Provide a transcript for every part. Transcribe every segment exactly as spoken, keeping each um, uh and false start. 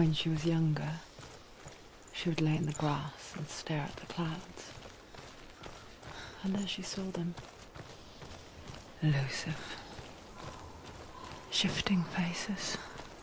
When she was younger, she would lay in the grass and stare at the clouds. And as she saw them, elusive, shifting faces.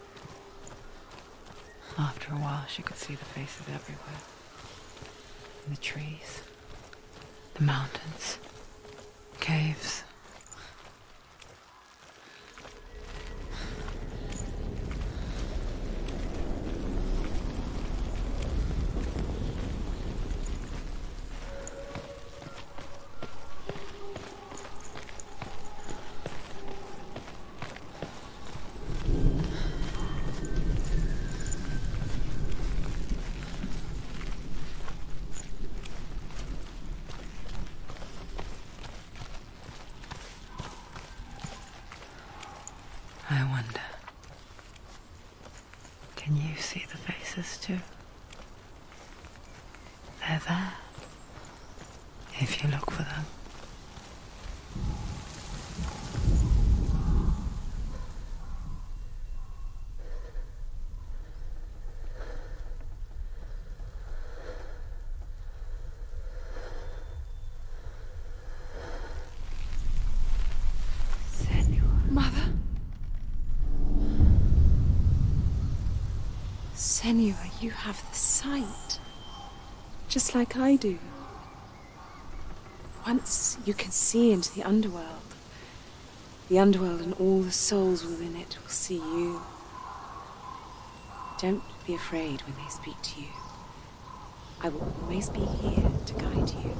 After a while, she could see the faces everywhere. In the trees, the mountains, caves. I wonder, can you see the faces too? They're there, if you look for them. Mother? Senua, you have the sight, just like I do. Once you can see into the underworld, the underworld and all the souls within it will see you. Don't be afraid when they speak to you. I will always be here to guide you.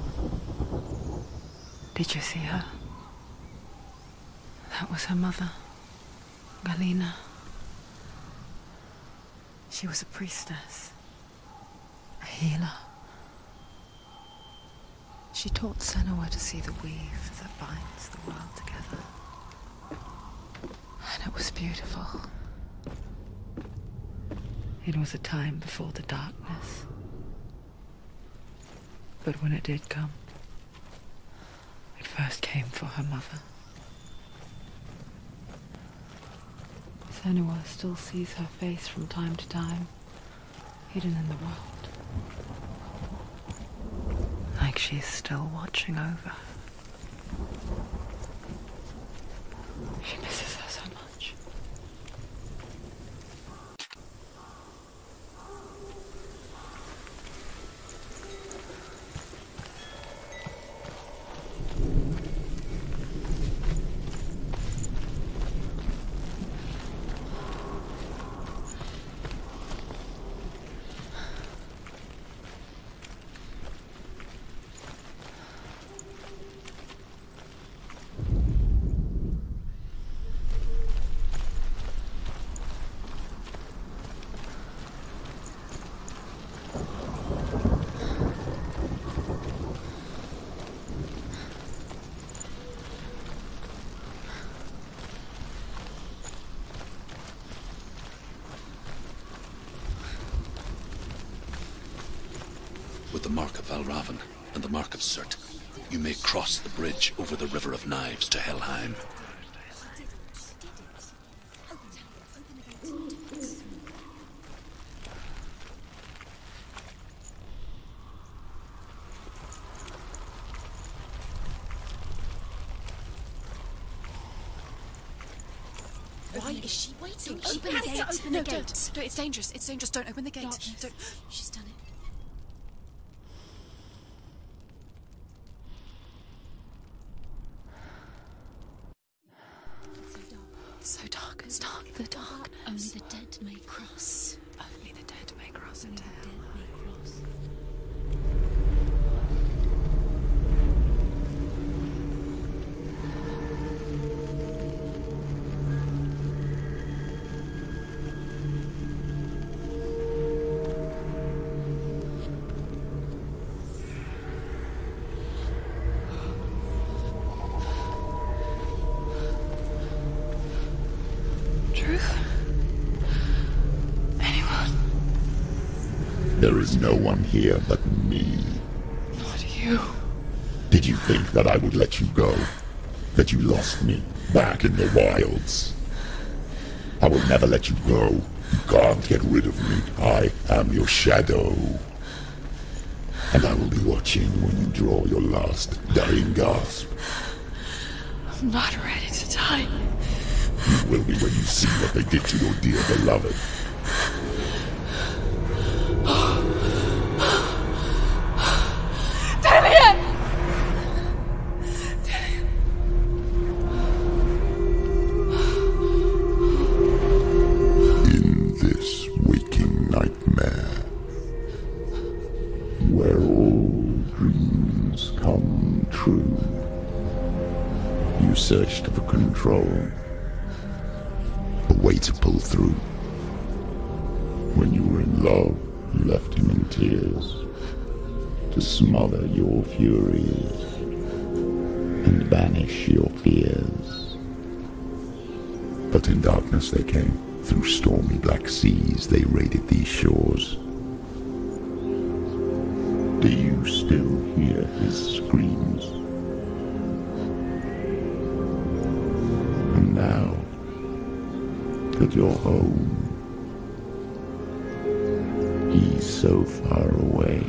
Did you see her? That was her mother, Galena. She was a priestess, a healer. She taught Senua to see the weave that binds the world together. And it was beautiful. It was a time before the darkness. But when it did come, it first came for her mother. Senua still sees her face from time to time, hidden in the world. Like she's still watching over her. She misses her so much. With the mark of Valravn and the mark of Surt, you may cross the bridge over the River of Knives to Helheim. Why is she waiting? Don't She open the has gate. to open No, the don't. gate. Don't. It's dangerous. It's dangerous. Don't open the gate. Darkness. Don't. She's done it. It's so dark. It's dark. The darkness. Only the dead may cross. Only the dead may cross into Only the hell. dead may cross. Truth? Anyone? There is no one here but me. Not you. Did you think that I would let you go? That you lost me back in the wilds? I will never let you go. can't get rid of me. I am your shadow. And I will be watching when you draw your last dying gasp. I'm not ready to die. You will be when you see what they did to your dear beloved. Damien! In this waking nightmare, where all dreams come true, you searched for control, a way to pull through. When you were in love, you left him in tears, to smother your furies and banish your fears. But in darkness they came, through stormy black seas they raided these shores. Do you still hear his screams? And now that you're home, he's so far away.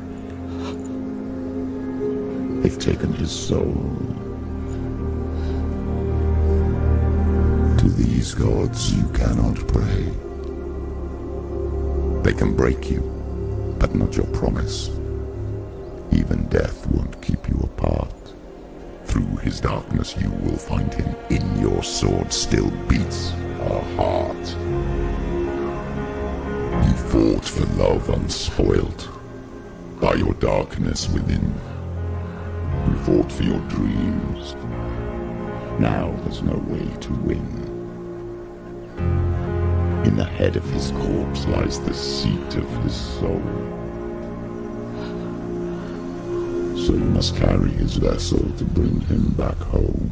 They've taken his soul. To these gods you cannot pray. They can break you, but not your promise. Even death won't keep you apart. Through his darkness you will find him. In your sword still beats a heart. You fought for love unspoilt by your darkness within. You fought for your dreams. Now there's no way to win. In the head of his corpse lies the seat of his soul. So you must carry his vessel to bring him back home.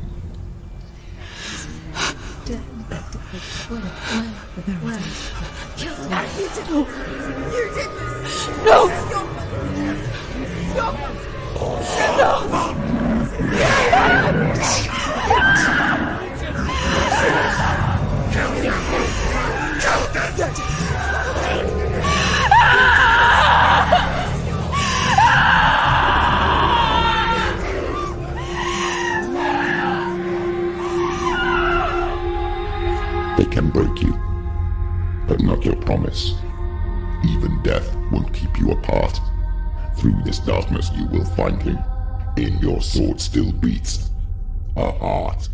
They can break you, but not your promise. Even death won't keep you apart. Through this darkness you will find him. In your sword still beats a heart.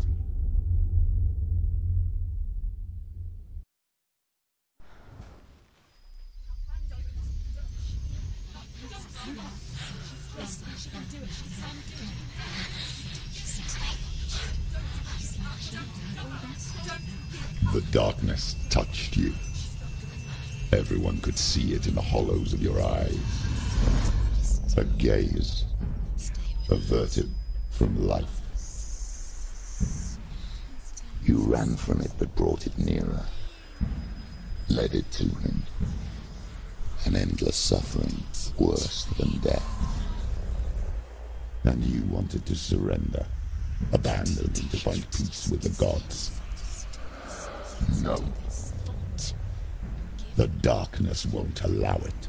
The darkness touched you. Everyone could see it in the hollows of your eyes. A gaze averted from life. You ran from it but brought it nearer. Led it to him. An endless suffering worse than death. And you wanted to surrender. Abandon him to find peace with the gods. No. The darkness won't allow it.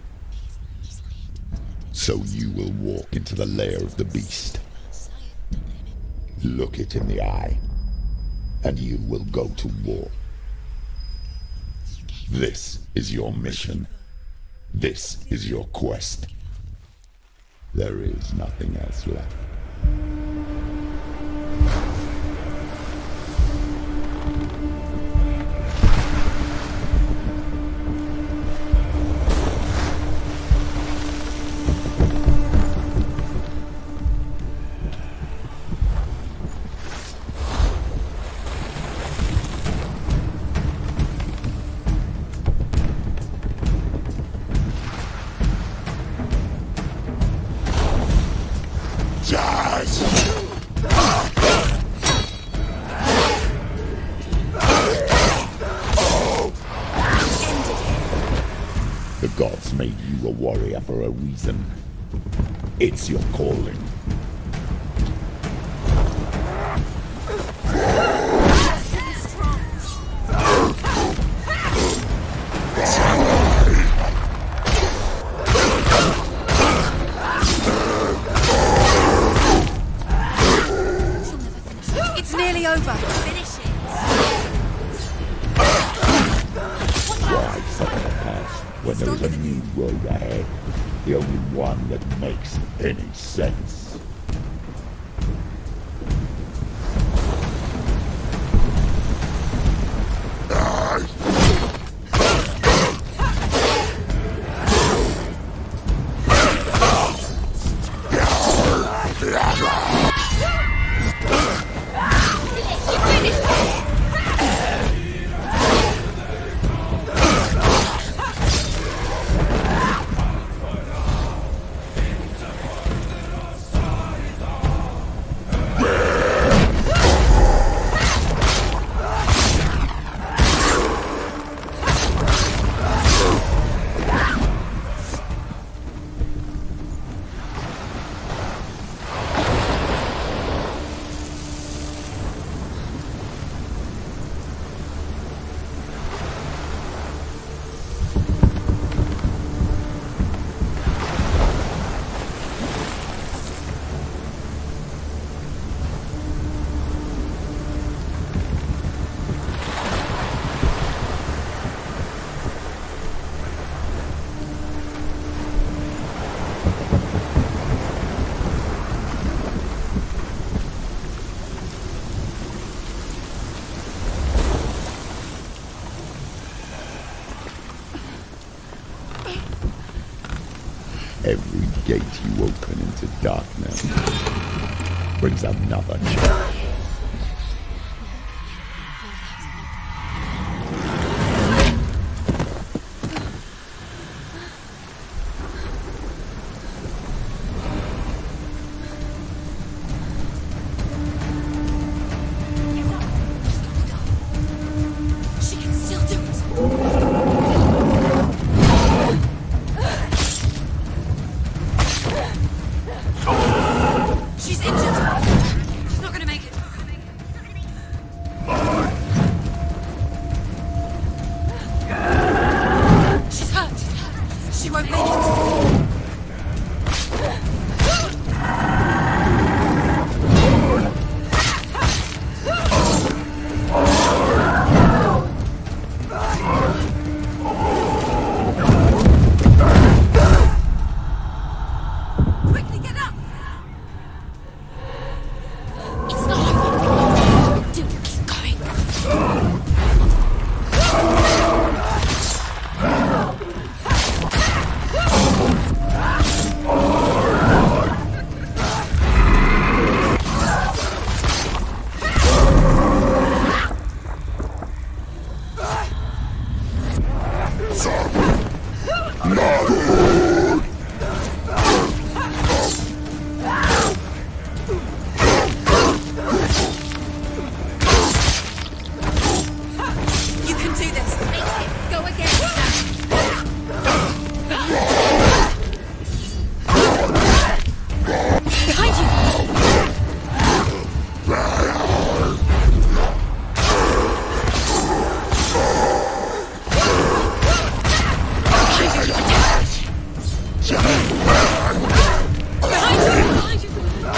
So you will walk into the lair of the beast. Look it in the eye, and you will go to war. This is your mission. This is your quest. There is nothing else left. The gods made you a warrior for a reason. It's your calling. road ahead. The only one that makes any sense. Every gate you open into darkness brings another change. She can still do it. She's injured. She's not gonna make it. She's hurt. She won't make it. Quickly get up. It's not over. Do keep going. You can do this. Go again. Behind you. Behind you.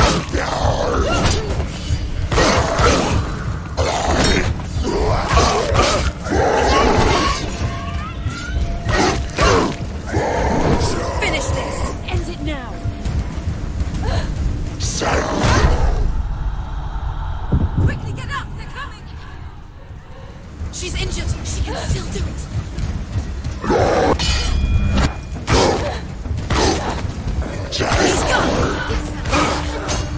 Finish this. End it now. Quickly get up. They're coming. She's injured. She can still do it. He's gone.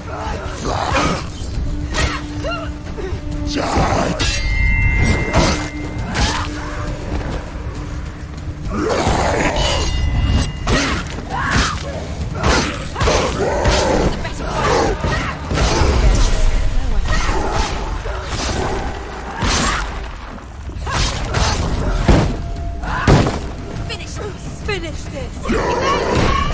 Finish this. Finish this.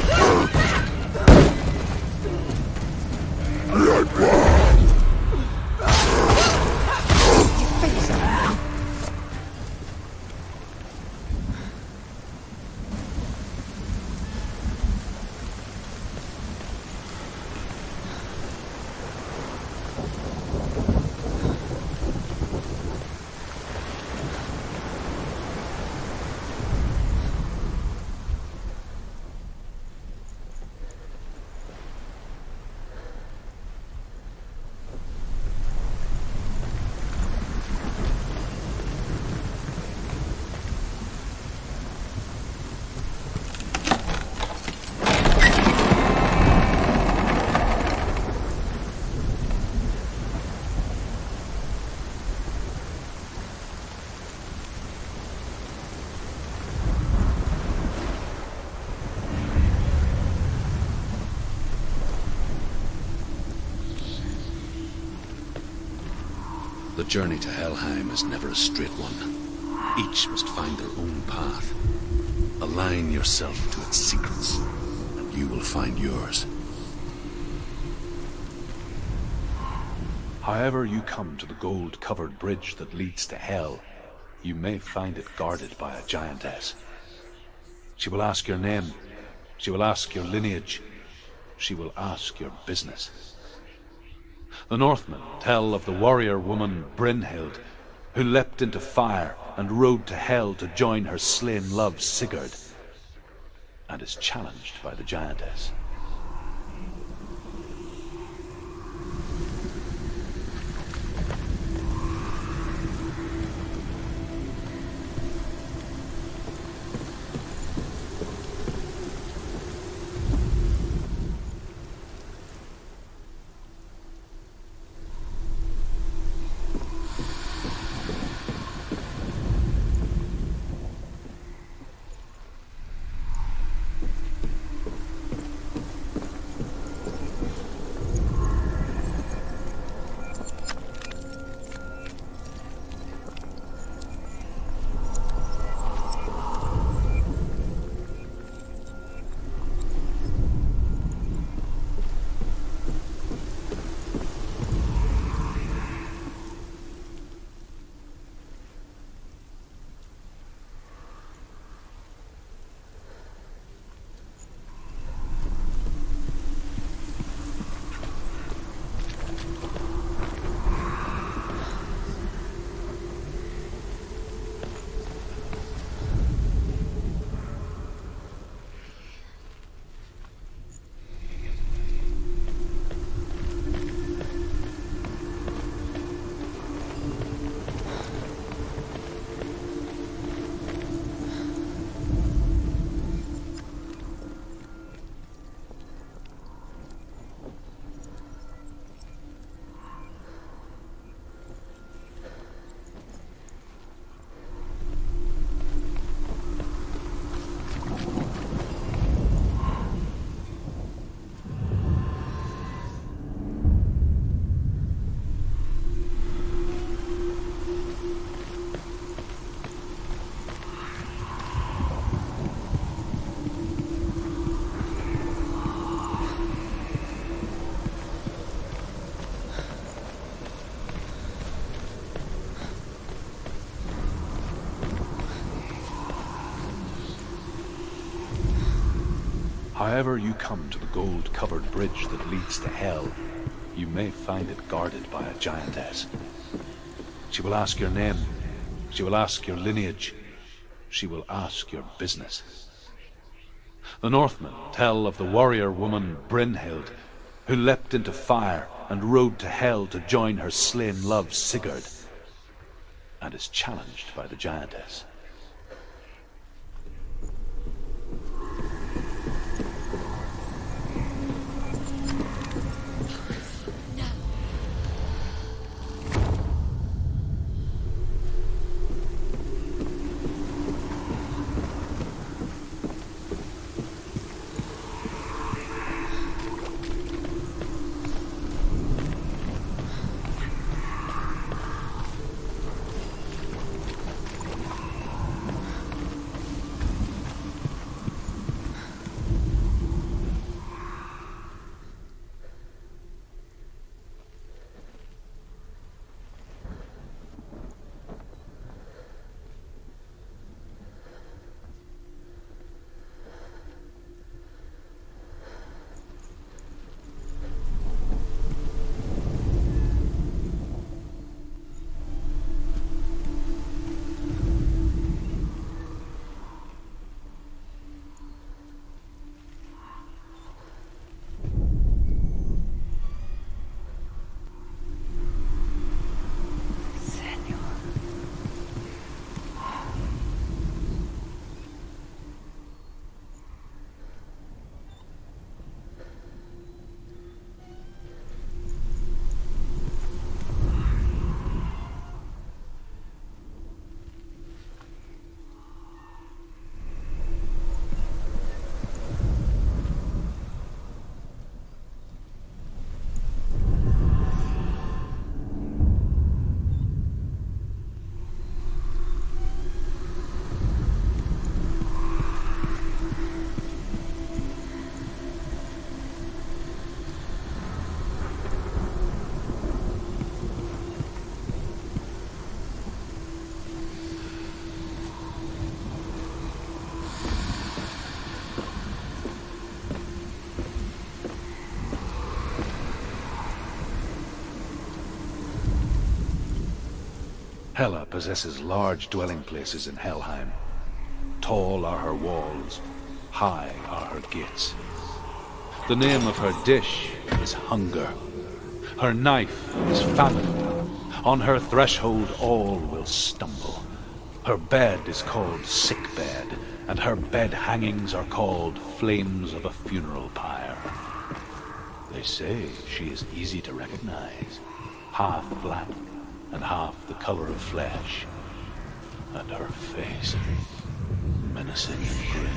journey to Helheim is never a straight one. Each must find their own path. Align yourself to its secrets, and you will find yours. However you come to the gold-covered bridge that leads to Hell, you may find it guarded by a giantess. She will ask your name. She will ask your lineage. She will ask your business. The Northmen tell of the warrior woman Brynhild, who leapt into fire and rode to Hell to join her slain love Sigurd, and is challenged by the giantess. However you come to the gold-covered bridge that leads to Hell, you may find it guarded by a giantess. She will ask your name. She will ask your lineage. She will ask your business. The Northmen tell of the warrior woman Brynhild, who leapt into fire and rode to Hell to join her slain love Sigurd, and is challenged by the giantess. Hela possesses large dwelling places in Helheim. Tall are her walls, high are her gates. The name of her dish is hunger. Her knife is famine. On her threshold all will stumble. Her bed is called sick bed, and her bed hangings are called flames of a funeral pyre. They say she is easy to recognize, half black and half the color of flesh, and her face menacing and grim.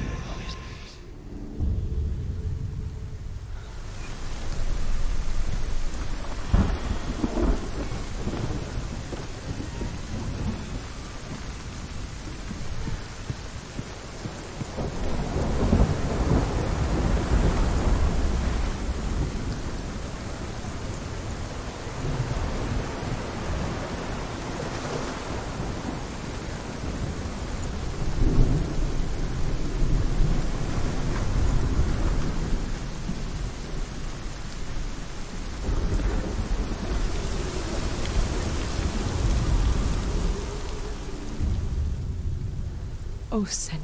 Oh, Senua.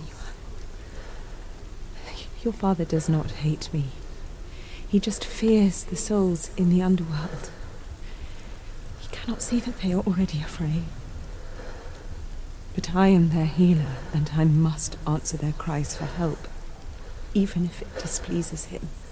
Your father does not hate me. He just fears the souls in the underworld. He cannot see that they are already afraid. But I am their healer, and I must answer their cries for help, even if it displeases him.